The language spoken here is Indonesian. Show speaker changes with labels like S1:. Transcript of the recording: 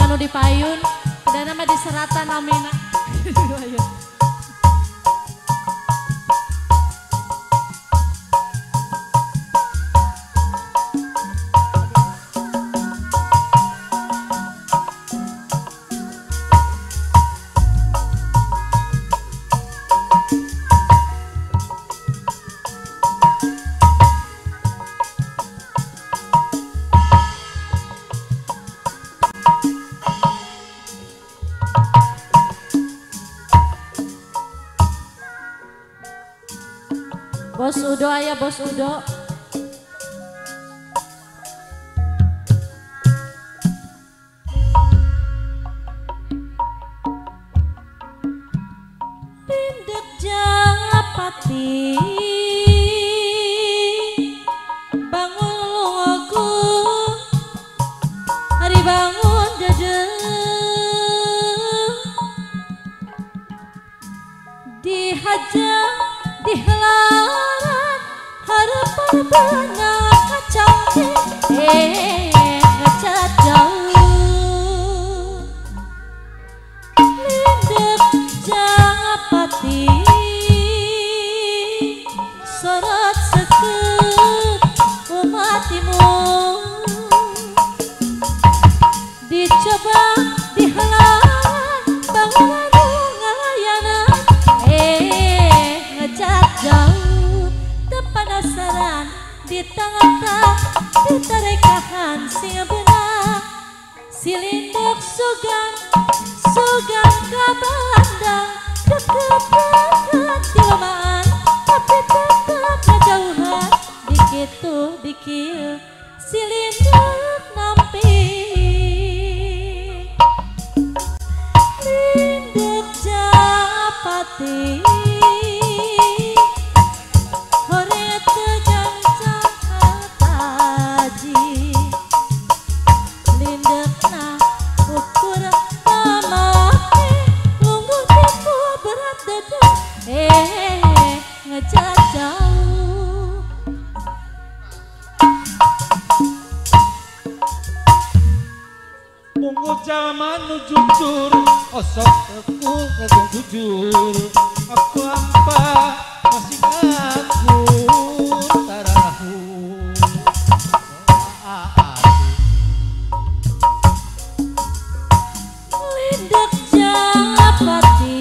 S1: anu di payun dan nama di seratan namina. Bos Udo aya Bos Udo. Pindek Japati bangun lungaku hari bangun dedeng dihajar dihelar harapan benar kacau ngecat jauh lindep Japati sorot seket umatimu dicoba dihelar bangunan ngalayanan ngecat jauh penasaran di tengah-tengah ditarikahan sing benar silinduk sugan kabandang deket-deket dilomaan tapi tetap ngejauhan dikitu dikil silinduk nampi linduk Japati ngecat jauh
S2: Mungu zaman nu jujur osok aku ngagung jujur aku hampa masih ngaku tarahu
S1: lindek Japati